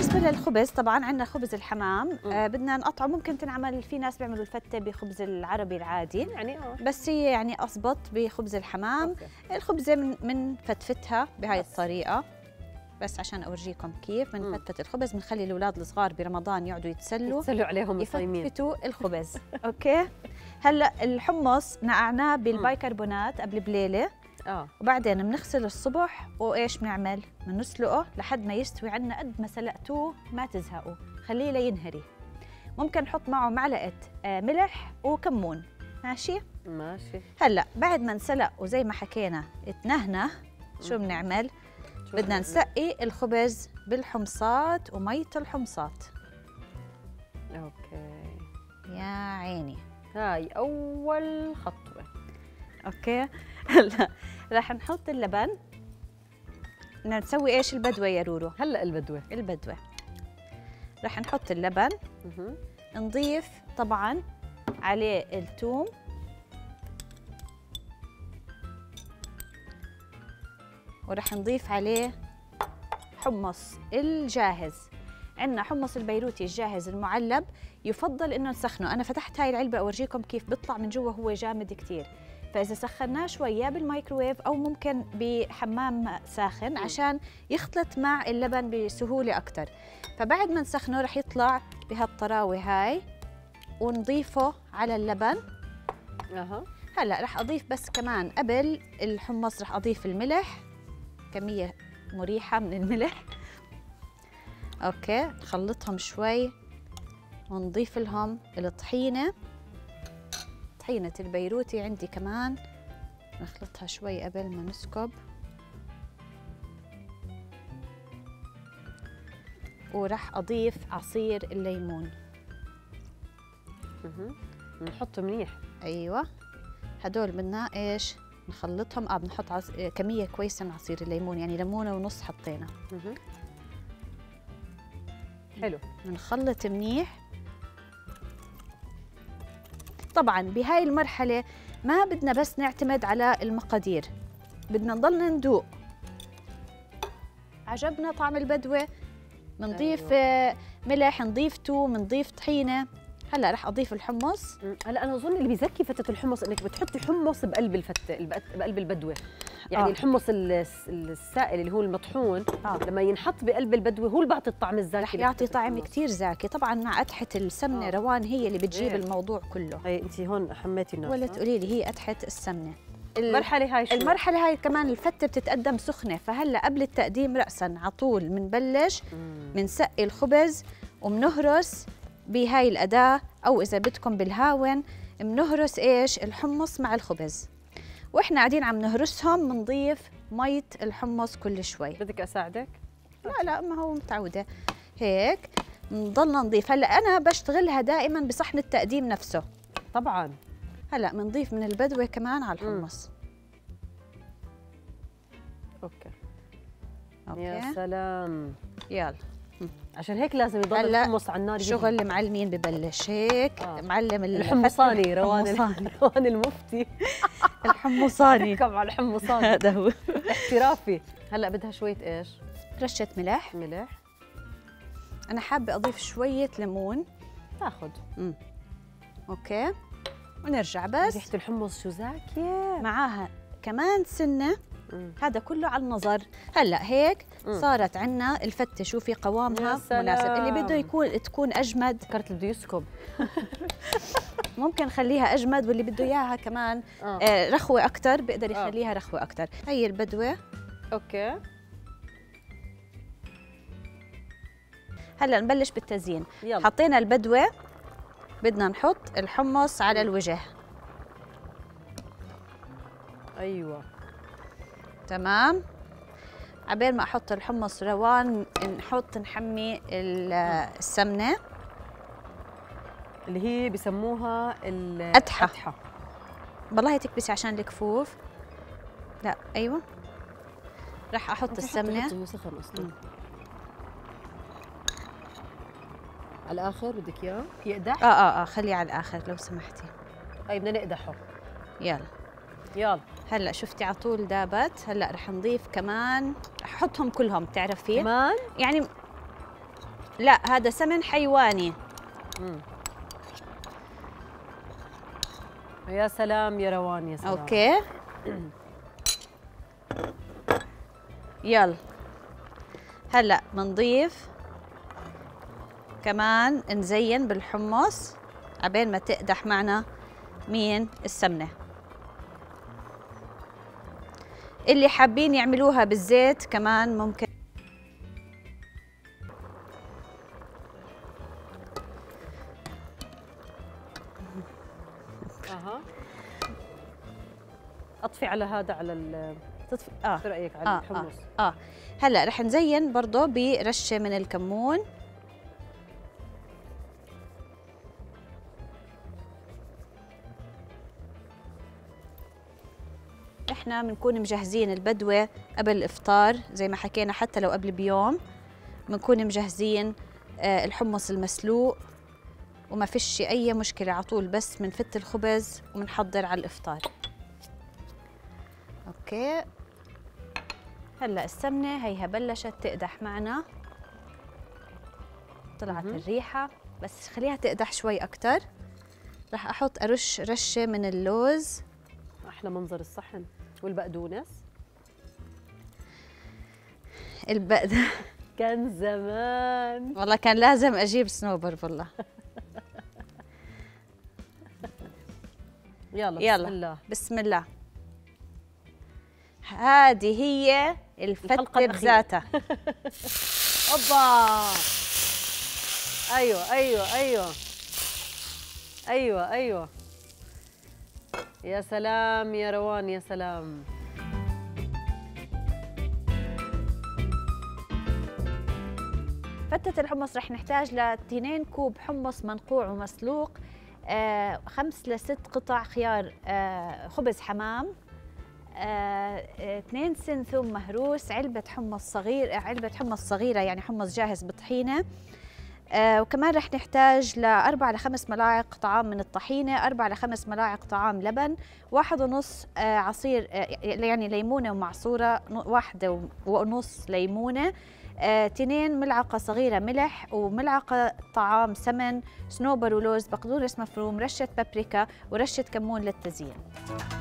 بالنسبة للخبز طبعاً عندنا خبز الحمام بدنا نقطعه. ممكن تنعمل، في ناس بيعملوا الفتة بخبز العربي العادي يعني بس هي يعني أضبط بخبز الحمام. الخبزة من فتفتها بهاي الطريقة بس عشان أورجيكم كيف بنفتفت الخبز. بنخلي الأولاد الصغار برمضان يقعدوا يتسلوا عليهم الصايمين يفتفتوا الخبز. أوكي. هلا الحمص نقعناه بالبيكربونات قبل بليلة وبعدين بنغسل الصبح وإيش بنعمل؟ بنسلقه لحد ما يستوي عنا. قد ما سلقتوه ما تزهقوا، خليه لينهري. ممكن نحط معه معلقة ملح وكمون. ماشي؟ ماشي. هلا بعد ما انسلق وزي ما حكينا اتنهنه شو بنعمل؟ بدنا نسقي الخبز بالحمصات ومية الحمصات. اوكي يا عيني، هاي أول خطوة. اوكي. هلا راح نحط اللبن. بدنا نسوي ايش البدوة يا رورو؟ هلا البدوة راح نحط اللبن. نضيف طبعا عليه الثوم ورح نضيف عليه حمص الجاهز. عندنا حمص البيروتي الجاهز المعلب، يفضل انه نسخنه. انا فتحت هاي العلبه اورجيكم كيف بيطلع من جوا، هو جامد كثير. فاذا سخناه شوي يا بالمايكروويف او ممكن بحمام ساخن عشان يختلط مع اللبن بسهوله اكثر. فبعد ما نسخنه رح يطلع بهالطراوه هاي ونضيفه على اللبن. هلا رح اضيف بس كمان قبل الحمص رح اضيف الملح، كميه مريحه من الملح. اوكي. نخلطهم شوي ونضيف لهم الطحينه. طحينه البيروتي عندي كمان نخلطها شوي قبل ما نسكب. ورح اضيف عصير الليمون. نحطه منيح. ايوه هدول بدنا ايش نخلطهم. بنحط كميه كويسه من عصير الليمون، يعني ليمونه ونص حطينا. حلو. بنخلط منيح. طبعا بهاي المرحله ما بدنا بس نعتمد على المقادير، بدنا نضلنا ندوق. عجبنا طعم البدوه بنضيف ملح، نضيف توم، نضيف طحينه. هلا رح اضيف الحمص. هلا انا اظن اللي بيزكي فتة الحمص انك بتحطي حمص بقلب الفتة، بقلب البدوه. يعني الحمص السائل اللي هو المطحون لما ينحط بقلب البدوه هو اللي بيعطي الطعم الزاكي، رح يعطي طعم كثير زاكي. طبعا مع قدحه السمنه روان هي اللي بتجيب الموضوع كله. هي انت هون حميتي الناس ولا تقولي لي هي قدحه السمنه. المرحله هاي شو؟ المرحله هاي كمان الفته بتتقدم سخنه. فهلا قبل التقديم راسا على طول بنبلش بنسقي الخبز وبنهرس بهاي الأداة، أو إذا بدكم بالهاون بنهرس إيش الحمص مع الخبز. وإحنا قاعدين عم نهرسهم بنضيف مية الحمص كل شوي. بدك أساعدك؟ لا ما هو متعودة هيك. بنضلنا نضيف. هلا أنا بشتغلها دائما بصحن التقديم نفسه. طبعا. هلا بنضيف من البدوة كمان على الحمص. أوكي. يا سلام. يلا عشان هيك لازم يضل الحمص على النار. شغل المعلمين ببلش هيك. معلم الحمصاني روان المفتي. الحمصاني. كم على الحمصاني هذا هو احترافي. هلا بدها شويه ايش؟ رشه ملح. انا حابه اضيف شويه ليمون. تاخذ. اوكي. ونرجع بس. ريحه الحمص شو زاكيه. معاها كمان سنه. هذا كله على النظر. هلا هيك صارت عنا الفته. شوفي قوامها مناسب. اللي بده تكون اجمد فكرت بده يسكب. ممكن نخليها اجمد، واللي بده اياها كمان رخوه اكثر بيقدر يخليها رخوه اكثر. هي البدوه. اوكي. هلا نبلش بالتزيين. يلا. حطينا البدوه، بدنا نحط الحمص على الوجه. ايوه تمام. عبال ما احط الحمص روان نحمي السمنه اللي هي بسموها القدحه. والله تكبسي عشان الكفوف. لا ايوه. راح احط السمنه. سخن اصلا. على الاخر بدك اياه يقدح؟ خليه على الاخر لو سمحتي. طيب بدنا نقدحه. يلا. هلا شفتي على طول دابت. هلا رح نضيف كمان، رح احطهم كلهم بتعرفي كمان؟ يعني لا هذا سمن حيواني. يا سلام يا روان يا سلام. اوكي يلا هلا بنضيف كمان نزين بالحمص عبين ما تقدح معنا مين السمنة. اللي حابين يعملوها بالزيت كمان ممكن. اطفي على هذا على تطفي شو رايك على الحمص؟ هلا رح نزين برضه برشه من الكمون. احنا بنكون مجهزين البدوه قبل الافطار زي ما حكينا، حتى لو قبل بيوم بنكون مجهزين الحمص المسلوق وما فيش اي مشكله، على طول بس بنفت الخبز وبنحضر على الافطار. اوكي هلا السمنه هيها بلشت تقدح معنا، طلعت الريحه، بس خليها تقدح شوي اكثر. رح احط ارش رشه من اللوز. احلى منظر الصحن. والبقدونس كان زمان والله كان لازم اجيب صنوبر والله. يلا بسم الله بسم الله. هذه هي الفتة بذاتها. اوبا ايوه ايوه ايوه ايوه ايوه يا سلام يا روان يا سلام. فتة الحمص رح نحتاج ل 2 كوب حمص منقوع ومسلوق، 5 ل 6 قطع خيار خبز حمام، 2 سن ثوم مهروس، علبة حمص صغيرة يعني حمص جاهز بطحينة، وكمان رح نحتاج ل 4 ل 5 ملاعق طعام من الطحينة، 4 ل 5 ملاعق طعام لبن، 1.5 عصير يعني ليمونة ومعصورة، 1.5 ليمونة، 2 ملعقة صغيرة ملح، وملعقة طعام سمن، صنوبر ولوز، بقدونس مفروم، رشة بابريكا ورشة كمون للتزيين.